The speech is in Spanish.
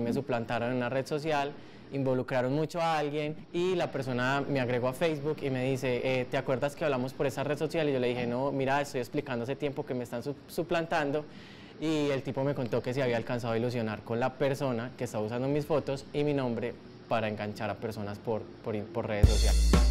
me suplantaron en una red social, involucraron mucho a alguien y la persona me agregó a Facebook y me dice, ¿te acuerdas que hablamos por esa red social? Y yo le dije, no, mira, estoy explicando hace tiempo que me están suplantando. Y el tipo me contó que se había alcanzado a ilusionar con la persona que estaba usando mis fotos y mi nombre para enganchar a personas por redes sociales.